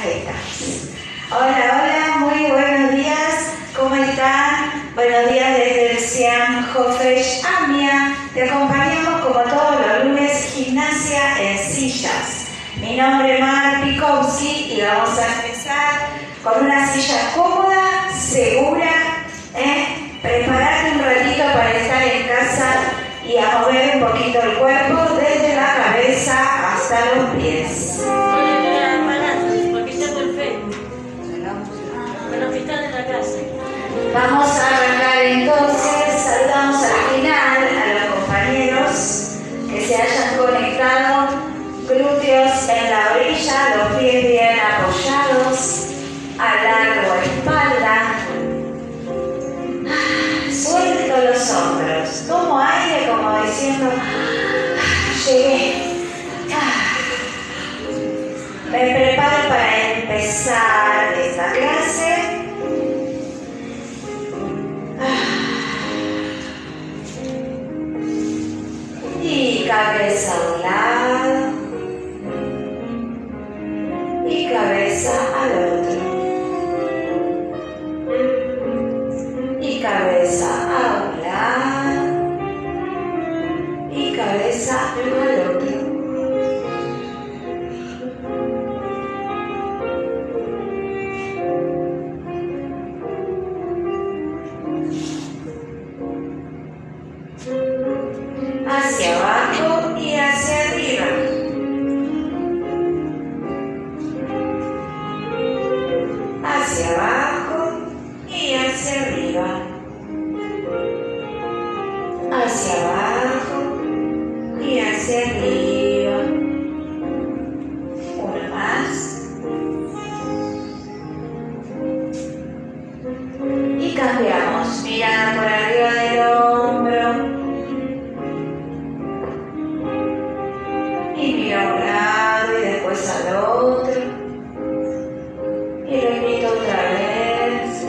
Ahí estamos. Hola, hola, muy buenos días. ¿Cómo están? Buenos días desde el CIAM Hofresh Amia. Te acompañamos como todos los lunes, gimnasia en sillas. Mi nombre es Mar Pikowski y vamos a empezar con una silla cómoda, segura. Preparate un ratito para estar en casa y a mover un poquito el cuerpo desde la cabeza hasta los pies. Vamos a arrancar entonces, saludamos al final a los compañeros que se hayan conectado, glúteos en la orilla, los pies bien apoyados, alargo espalda, suelto los hombros, tomo aire como diciendo, llegué, me preparo para empezar esta clase. Y cabeza a un lado y cabeza al otro y cabeza a un lado y cabeza al otro. Hacia abajo y hacia arriba. Hacia abajo y hacia arriba. Hacia abajo y hacia arriba. Una más. Y cambiamos. Mirada por arriba del hombro. Y mira a un lado y después al otro. Y repito otra vez.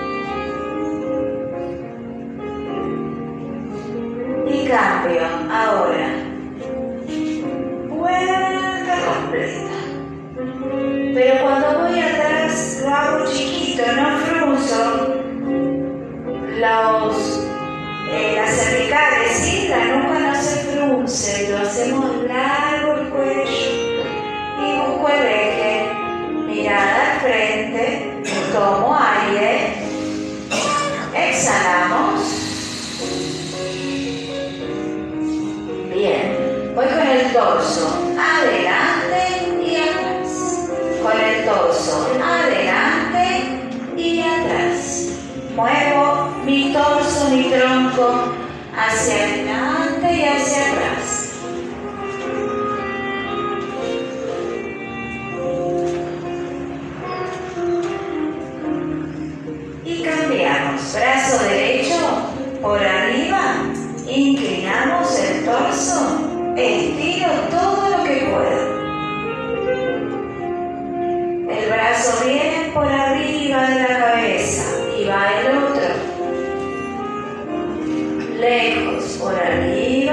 Y cambio. Ahora. Vuelta completa. Pero cuando voy atrás lo hago chiquito, no frunzo las cervicales, ¿sí? La nuca no se frunce, lo hacemos largo el cuello y busco el eje, mirada al frente, tomo aire, exhalamos, bien, voy con el torso adelante y atrás, con el torso adelante y atrás, muevo mi torso, mi tronco hacia adelante y hacia atrás. Y cambiamos. Brazo derecho por arriba, inclinamos el torso, estiro todo lo que puedo. El brazo viene por arriba de la cabeza y va el otro. Lejos por arriba.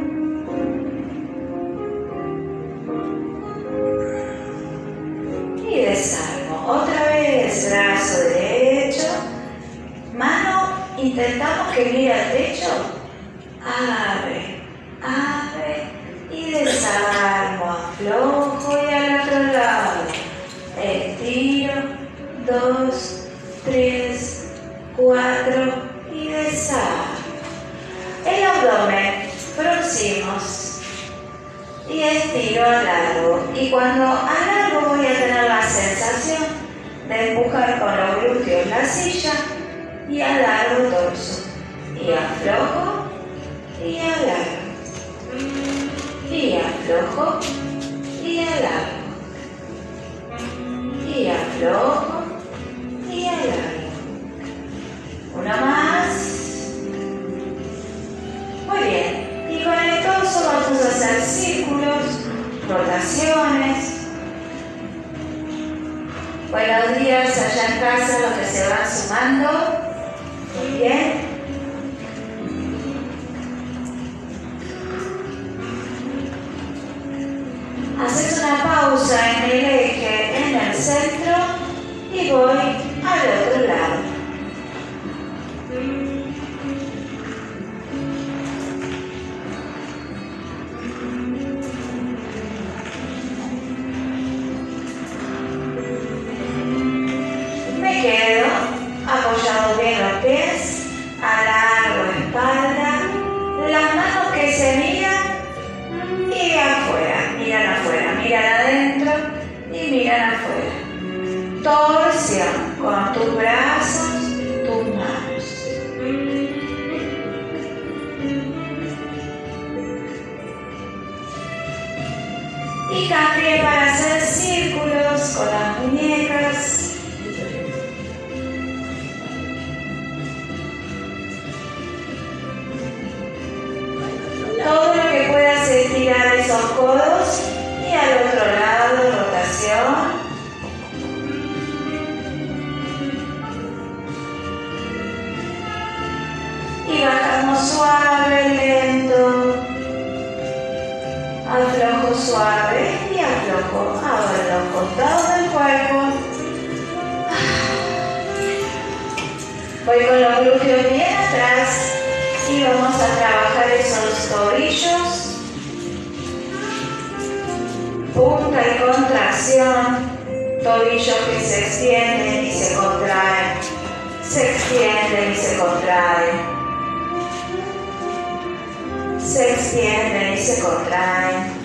Y desarmo. Otra vez, brazo derecho. Mano, intentamos que mire al techo. Abre, abre y desarmo. Aflojo y al otro lado. Estiro. 2, 3, 4 y desarmo. El abdomen, fruncimos y estiro, alargo. Y cuando alargo voy a tener la sensación de empujar con los glúteos la silla y alargo el torso. Y aflojo y alargo. Y aflojo y alargo. Y aflojo y alargo. Una más. Muy bien, y con el torso vamos a hacer círculos, rotaciones. Buenos días allá en casa, los que se van sumando. Muy bien. Haces una pausa en el eje, en el centro y voy al otro lado. Me quedo apoyado bien los pies, alargo espalda, las manos que se miran y afuera, miran adentro y miran afuera. Torsión con tus brazos, tus manos. Y cambié para hacer círculos con las muñecas. Todo lo que puedas estirar esos codos y al otro lado, rotación. Y bajamos suave, lento. Aflojo suave y aflojo. Ahora los costados del cuerpo. Voy con los glúteos bien atrás. Y vamos a trabajar esos tobillos, punta y contracción, tobillos que se extienden y se contraen, se extienden y se contraen, se extienden y se contraen.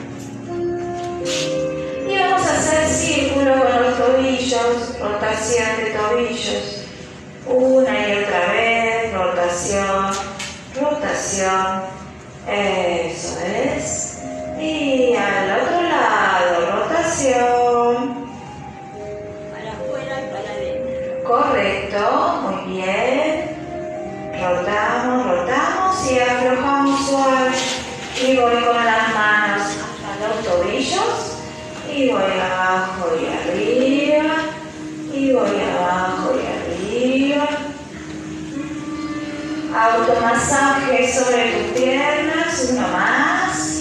Y vamos a hacer círculo con los tobillos, rotación de tobillos, una y otra vez, rotación. Rotación, eso es, y al otro lado, rotación, para afuera y para adentro. Correcto, muy bien, rotamos y aflojamos suave, y voy con las manos hasta los tobillos, y voy abajo y arriba, y voy abajo y arriba. Automasaje sobre tus piernas, uno más.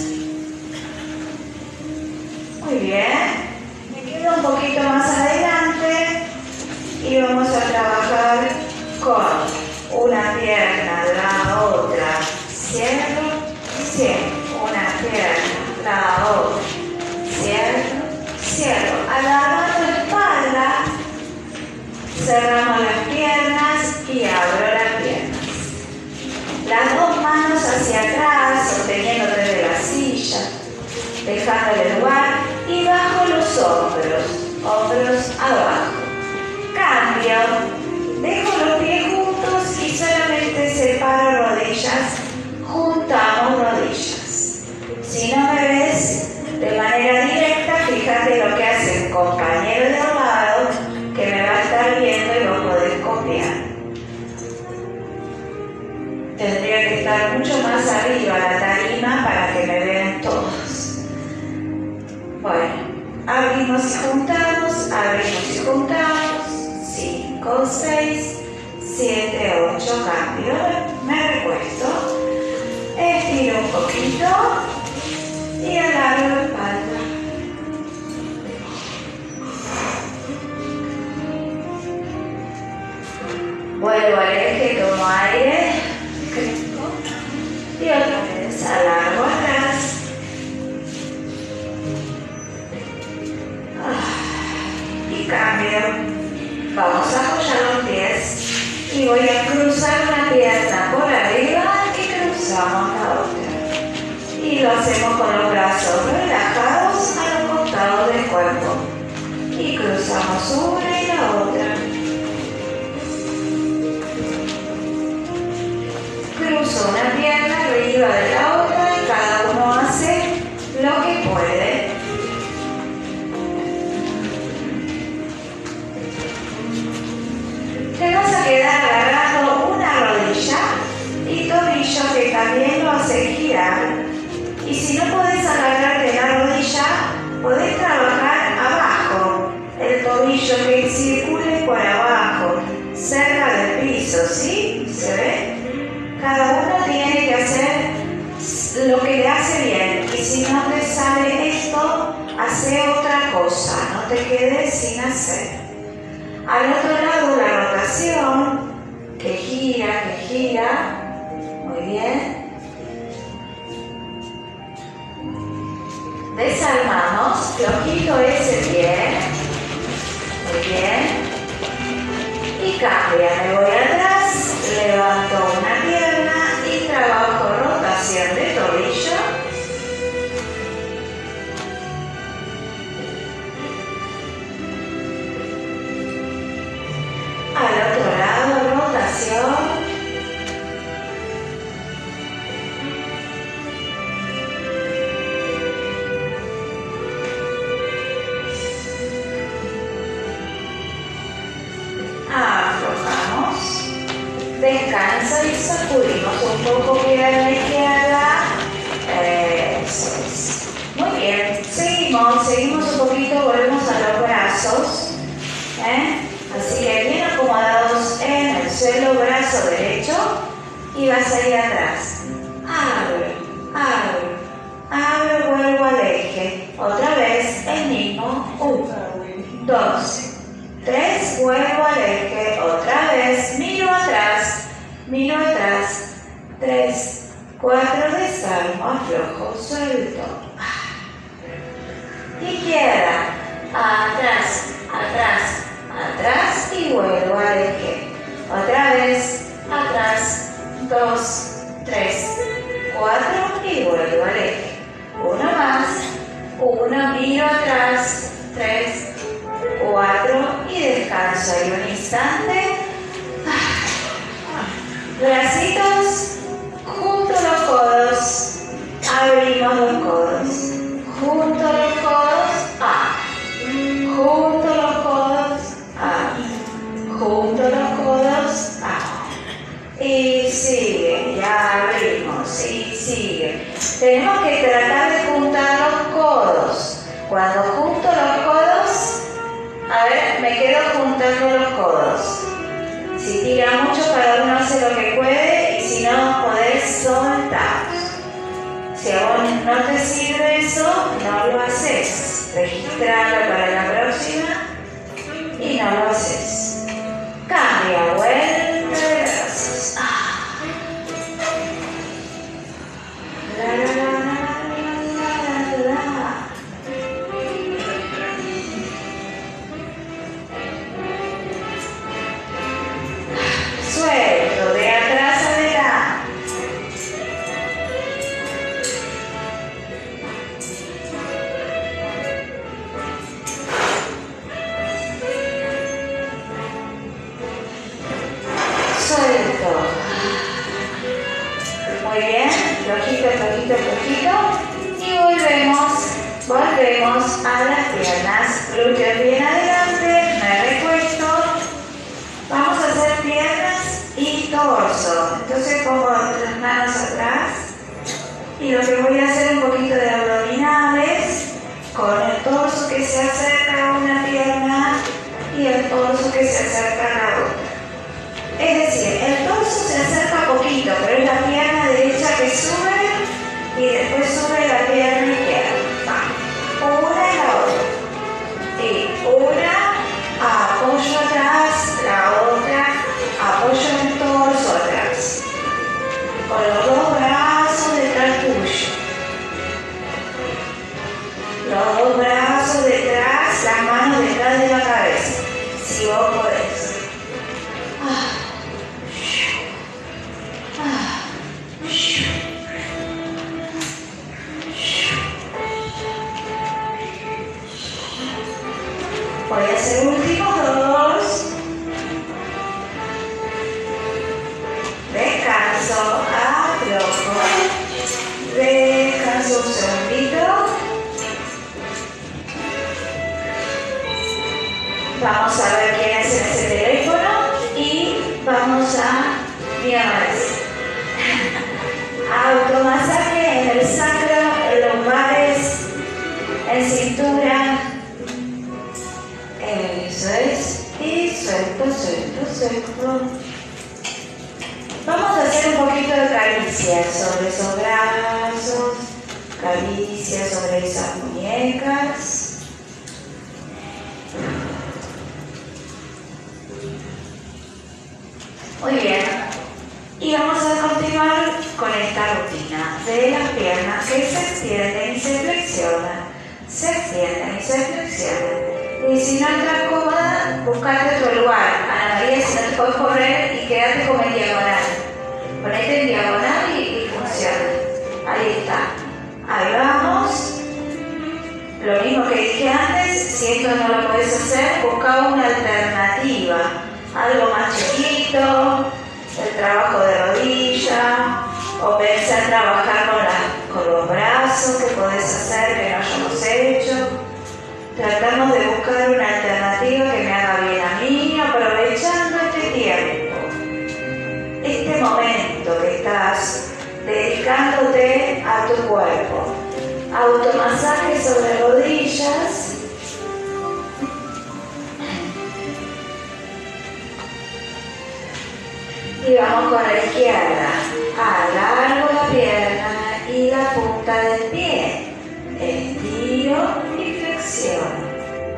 Muy bien. Me quedo un poquito más adelante y vamos a trabajar con una pierna, la otra. Cierro, una pierna, la otra. Cierro. Agarrando la espalda, cerramos las piernas y abro las piernas. Las dos manos hacia atrás, sosteniéndote de la silla, dejándole lugar y bajo los hombros abajo. Cambio, dejo los pies juntos y solamente separo rodillas, juntamos rodillas. Si no me ves de manera directa, fíjate lo que hace un compañero de al lado que me va a estar viendo y lo podés copiar. Tendría que estar mucho más arriba la tarima para que me vean todos. Bueno, abrimos y juntamos. 5, 6, 7, 8, cambio. Me recuesto. Estiro un poquito y alargo la espalda. Vuelvo al eje, tomo aire. Y otra vez alargo atrás. Y cambio. Vamos a apoyar los pies. Y voy a cruzar una pierna por arriba y cruzamos la otra. Y lo hacemos con los brazos relajados a los costados del cuerpo. Y cruzamos una y la otra. Cruzo una pierna arriba de la otra y cada uno hace lo que puede. Te vas a quedar agarrando una rodilla y tobillo que también lo hace girar. Y si no podés agarrarte la rodilla, podés trabajar abajo. El tobillo que circule por abajo, cerca del piso, ¿sí? ¿Se ve? Cada uno tiene que hacer lo que le hace bien. Y si no te sale esto, hace otra cosa, ¿no? te quedes sin hacer. Al otro lado la rotación, que gira. Muy bien. Desarmamos, flojito ese pie. Muy bien. Y cambia, me voy atrás, levanto una pierna y trabajo rotación de tobillo. Al otro lado, rotación. Aflojamos. Descansa y sacudimos un poco pierna izquierda. Eso es. Muy bien. Seguimos un poquito, volvemos a los brazos. Así que bien acomodados en el suelo, brazo derecho y vas a ir atrás. Abro, vuelvo al eje. Otra vez el mismo. 1, 2, 3, vuelvo al eje. Otra vez, miro atrás. 3, 4, desarmo, aflojo, suelto. Izquierda, atrás y vuelvo al eje. Otra vez, atrás, 2, 3, 4 y vuelvo al eje. Uno más, miro atrás, 3, 4 y descanso ahí un instante. Bracitos, junto los codos, abrimos los codos, junto los codos, junto los codos, junto los codos, y sigue, ya abrimos, y sigue. Tenemos que tratar de juntar los codos. Cuando junto los codos, a ver, me quedo juntando los codos. Si tira mucho, cada uno hace lo que puede y si no, podés soltar. Si a vos no te sirve eso, no lo haces. Registralo para la próxima y no lo haces. Cambia, vuelve de brazos. Suelto, de atrás adelante. Suelto. Muy bien, flojito. Y volvemos a las piernas. Glúteos bien adelante, me recuesto. Vamos a hacer piernas y torso. Entonces pongo las manos atrás y lo que voy a hacer un poquito de abdominales con el torso que se acerca a una pierna y el torso que se acerca a la otra. Es decir, el torso se acerca poquito, pero es la pierna derecha que sube y después sube la pierna izquierda. Una y la otra. Y una, apoyo atrás, la otra, apoyo en el torso atrás. Con los dos brazos detrás tuyo. Los dos brazos detrás, las manos detrás de la cabeza. Si vos podés. Voy a hacer últimos dos. Descanso, aflojo. Descanso un segundito. Vamos a ver quién es ese teléfono y vamos a automasaje en el sacro, en lumbares, en cintura. Eso es. Y suelto. Vamos a hacer un poquito de caricia sobre esos brazos, caricia sobre esas muñecas. con esta rutina de las piernas que se extienden y se flexionan, se extienden y se flexionan. Y si no estás cómoda, buscate otro lugar. Ana María, si no te puedes correr y quédate como en diagonal. Ponete en diagonal y funciona. Ahí está. Ahí vamos. Lo mismo que dije antes, si esto no lo podés hacer, busca una alternativa. Algo más chiquito, el trabajo de rodilla, o pensar en trabajar con los brazos que podés hacer que no hayamos hecho. Tratamos de buscar una alternativa que me haga bien a mí, aprovechando este tiempo, este momento que estás dedicándote a tu cuerpo. Automasaje sobre rodillas. Y vamos con la izquierda. Alargo la pierna y la punta del pie. Estiro y flexiono.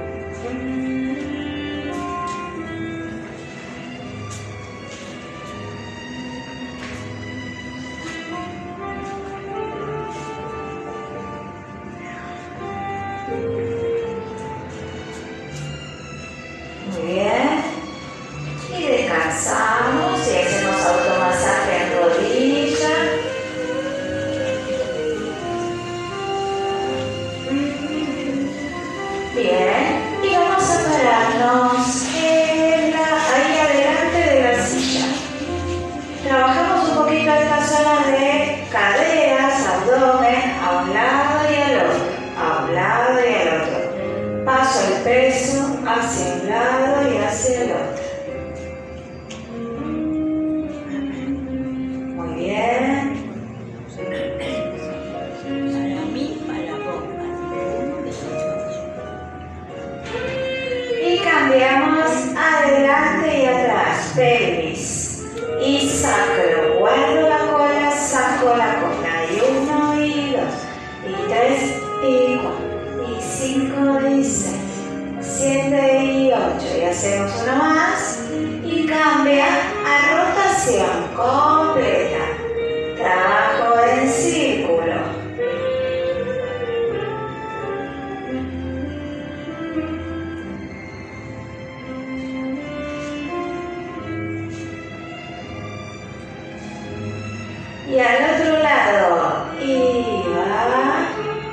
Muy bien. Y descansamos y hacemos automasaje en rodilla. Bien. Y vamos a pararnos ahí adelante de la silla. Trabajamos un poquito esta zona de caderas, abdomen, a un lado y al otro. A un lado y al otro. Paso el peso hacia un lado y hacia el otro. Muy bien. Para mí, para vos, Y cambiamos adelante y atrás. Pelvis y sacro. Guardo la cola, saco la cola. Y 1 y 2 y 3 y 4 y 5 y 6. 7 y 8 y hacemos uno más y cambia a rotación completa. Trabajo en círculo. Y al otro lado y va.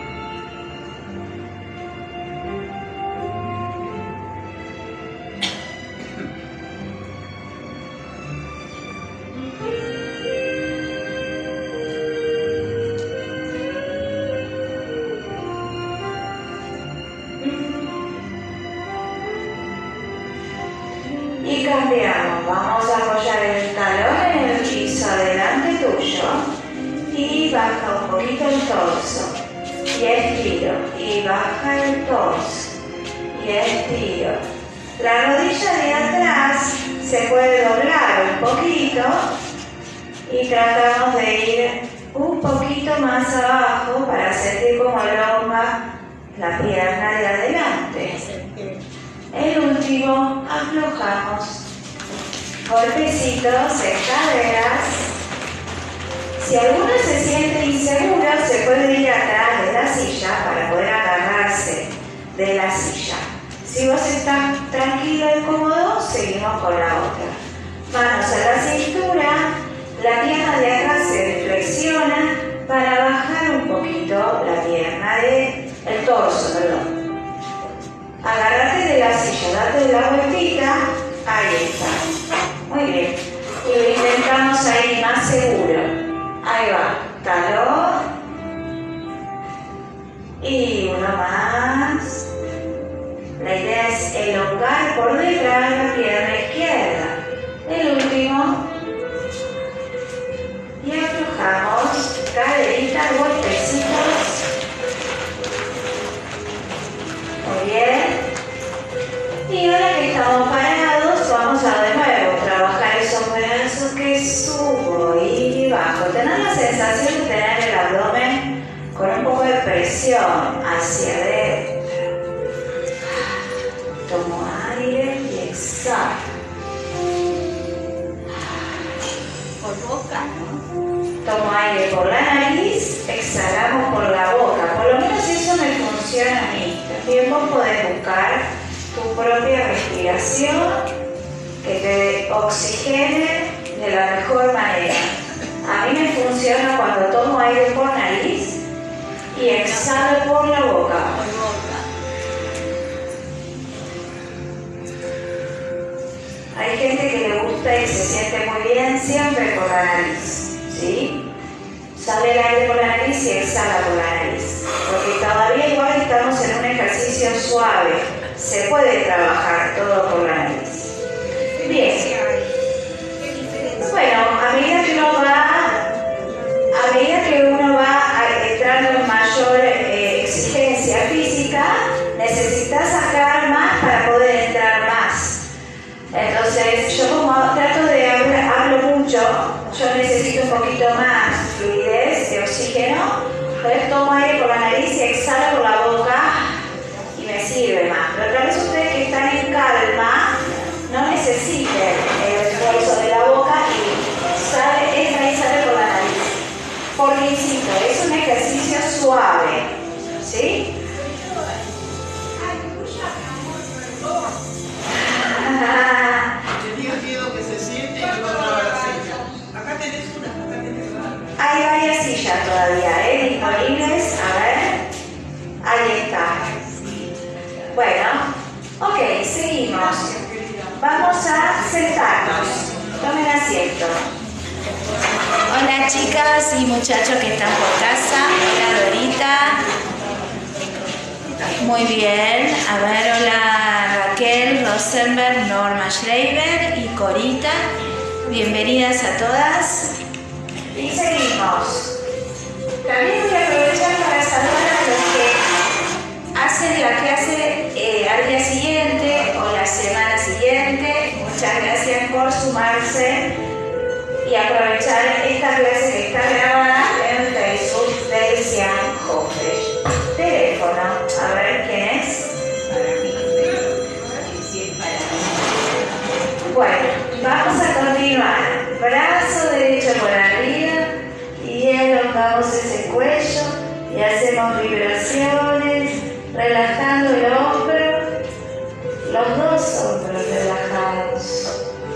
Y cambiamos, vamos a apoyar el talón en el piso delante tuyo y baja un poquito el torso y estiro y baja el torso y estiro. La rodilla de atrás se puede doblar un poquito y tratamos de ir un poquito más abajo para sentir como elonga la pierna de adelante. El último, aflojamos. Golpecitos en caderas. Si alguno se siente inseguro, se puede ir atrás de la silla para poder agarrarse de la silla. Si vos estás tranquilo y cómodo, seguimos con la otra. Manos a la cintura, la pierna de atrás se flexiona para bajar un poquito la pierna el torso, perdón. Agárrate de la silla, date la vueltita, ahí está. Muy bien. Y lo intentamos ahí más seguro. Ahí va, talón. Y uno más. La idea es elongar por detrás la pierna izquierda. El último. Y aflojamos, caderitas, golpecitos. Muy bien. Y ahora que estamos parados, vamos a de nuevo trabajar esos brazos que subo y bajo. Tener la sensación de tener el abdomen con un poco de presión hacia adentro. Tomo aire y exhalo. por boca, ¿no? Tomo aire por la nariz, exhalamos por la boca. Por lo menos eso me funciona a mí. También vos podés buscar tu propia respiración que te oxigene de la mejor manera. A mí me funciona cuando tomo aire por nariz y exhalo por la boca. Hay gente que le gusta y se siente muy bien siempre por la nariz, ¿sí? Sale el aire por la nariz y exhala por la nariz. Porque todavía igual estamos en un ejercicio suave. Se puede trabajar todo por la nariz. Bien. Bueno, a medida que uno va entrando en mayor exigencia física, necesitas sacar más para poder entrar más. Entonces, yo como trato de hablo mucho, yo necesito un poquito más fluidez de oxígeno, entonces tomo aire por la nariz y exhalo por la boca y me sirve más. Pero tal vez ustedes que están en calma no necesiten el esfuerzo de la boca y entra y sale por la nariz. Porque, insisto, es un ejercicio suave, ¿sí? Tenía miedo que se siente y no encontraba la silla. Acá tenés una. Hay varias sillas todavía, disponibles. A ver. Ahí está. Bueno, ok, seguimos. Vamos a sentarnos. Tomen asiento. Hola chicas y muchachos que están por casa. Hola Dorita. Muy bien. A ver, hola Raquel Rosenberg, Norma Schreiber y Corita. Bienvenidas a todas. Y seguimos. También voy a aprovechar para saludar a los que hacen la clase al día siguiente o la semana siguiente. Muchas gracias por sumarse y aprovechar esta clase que está grabada en Facebook del Siam Hofesh. Teléfono, a ver quién es. Bueno, vamos a continuar. Brazo derecho por arriba y elongamos ese cuello y hacemos vibraciones, relajando el hombro, los dos hombros relajados.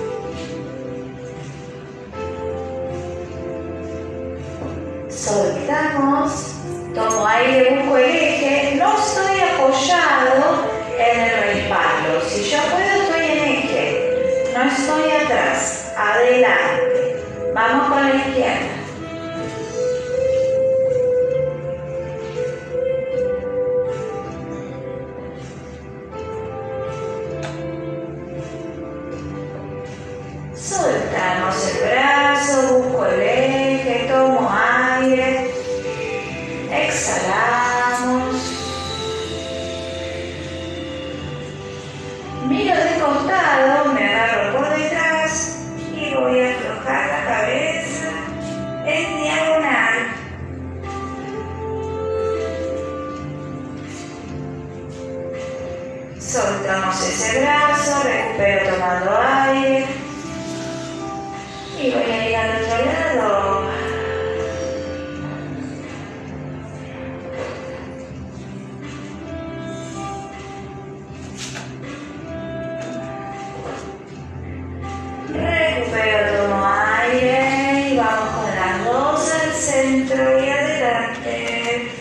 Soltamos, tomo aire, busco el eje, no estoy apoyado en el respaldo. Si yo puedo, estoy en eje, no estoy atrás, adelante. Vamos con la izquierda. Soltamos el brazo, busco el eje, tomo aire, exhalamos. Miro de costado, me agarro por detrás y voy a aflojar la cabeza en diagonal. Soltamos ese brazo, recupero tomando aire. Y voy a ir al otro lado. Recupero, tomo aire y vamos con las dos al centro y adelante.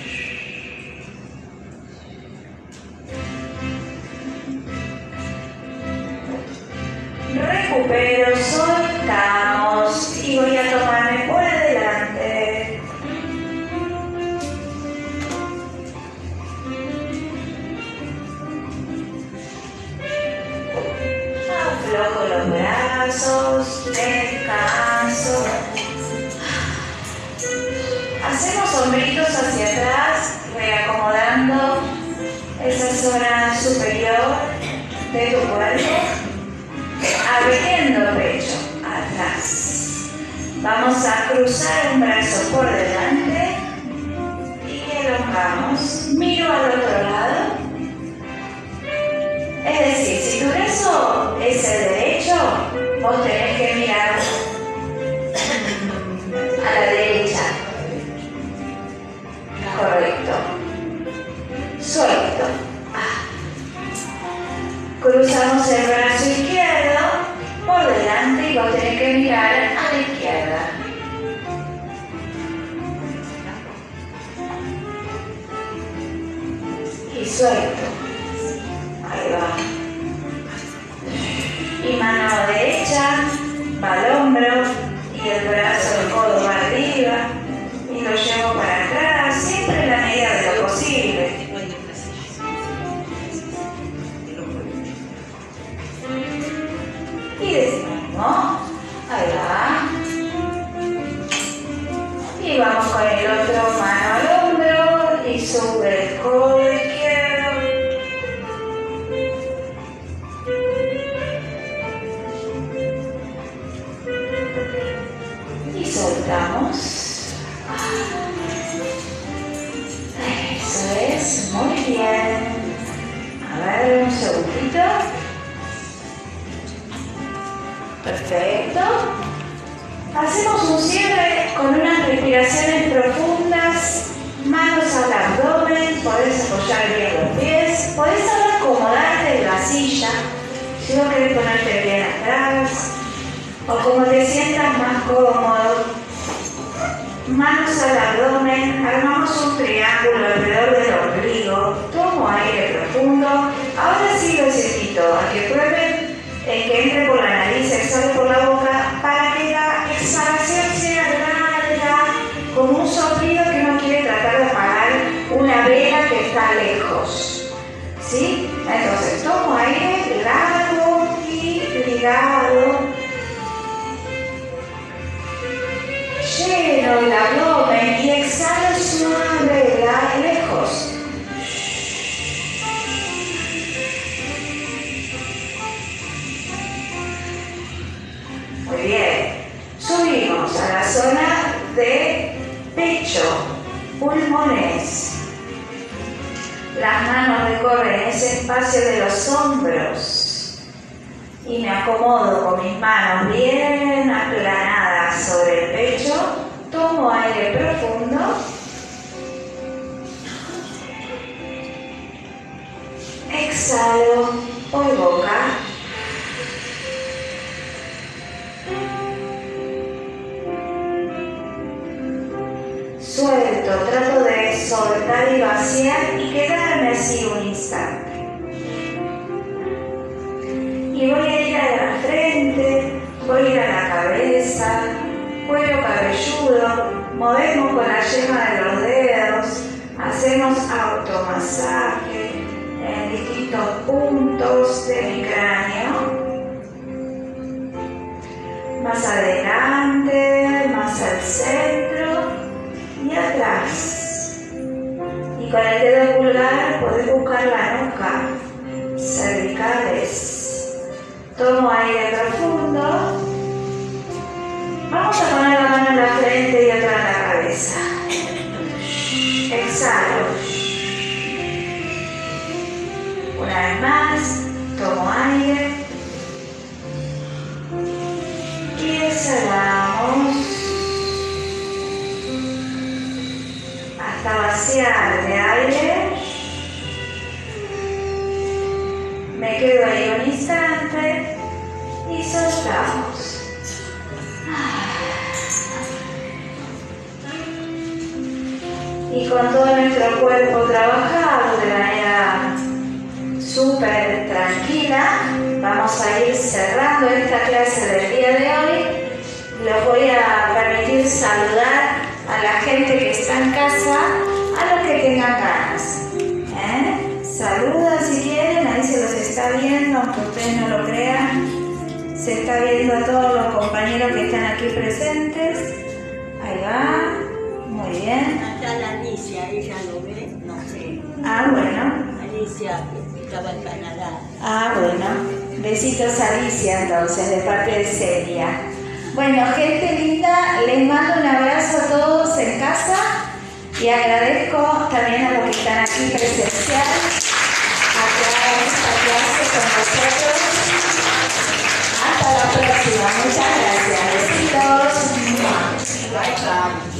Recupero, soltamos y voy a tomarme por adelante. Aflojo los brazos, descanso. Hacemos hombritos hacia atrás, reacomodando esa zona superior de tu cuerpo. Abriendo el pecho atrás. Vamos a cruzar un brazo por delante y elongamos. Miro al otro lado. Es decir, si tu brazo es el derecho, vos tenés que mirar a la derecha. Cruzamos el brazo izquierdo por delante y vos tenés que mirar a la izquierda. Y suelto. Ahí va. Y mano derecha va al hombro y el brazo, el codo va arriba y lo llevo para atrás, siempre en la medida de lo posible. Y decimos, ahí va. Y vamos con el otro, mano al hombro y sube el codo izquierdo. Y soltamos. Eso es, muy bien. A ver, un segundito. Perfecto. Hacemos un cierre con unas respiraciones profundas, manos al abdomen, podés apoyar bien los pies, podés ahora acomodarte en la silla, si no querés ponerte bien atrás, o como te sientas más cómodo. Manos al abdomen, armamos un triángulo alrededor del ombligo, tomo aire profundo, ahora sí lo necesito, a que prueben que entre por la nariz, exhale por la boca, para que la exhalación sea larga, como un soplido que uno quiere tratar de apagar una vela que está lejos. ¿Sí? Entonces, tomo aire largo y ligado. Lleno el abdomen y exhalo suave, lejos. Muy bien. Subimos a la zona de pecho, pulmones. Las manos recorren ese espacio de los hombros. Y me acomodo con mis manos bien aplanadas sobre el pecho. Tomo aire profundo. Exhalo por boca. Suelto, trato de soltar y vaciar y quedarme así un instante. Y voy a ir a la frente, voy a ir a la cabeza, cuero cabelludo, movemos con la yema de los dedos, hacemos automasaje en distintos puntos de mi cráneo. Más adelante, más al centro y atrás. Y con el dedo pulgar podés buscar la nuca, cervicales. Tomo aire profundo. Vamos a poner la mano en la frente y otra en la cabeza. Exhalo. Una vez más, tomo aire. Y exhalamos. Hasta vaciar de aire. Me quedo ahí un instante y soltamos. Y con todo nuestro cuerpo trabajado de manera súper tranquila, vamos a ir cerrando esta clase del día de hoy. Les voy a permitir saludar a la gente que está en casa, a los que tengan ganas. Saluda si quieren, ahí se los está viendo, aunque ustedes no lo crean. Se está viendo a todos los compañeros que están aquí presentes. Ahí va, muy bien. Está la Alicia, ella lo ve, no sé. Ah, bueno. Alicia, que estaba en Canadá. Ah, bueno. Besitos a Alicia entonces, de parte de Celia. Bueno, gente linda, les mando un abrazo a todos en casa y agradezco también a los que están aquí presencial a esta clase con nosotros. Hasta la próxima. Muchas gracias. Besitos. Bye, bye.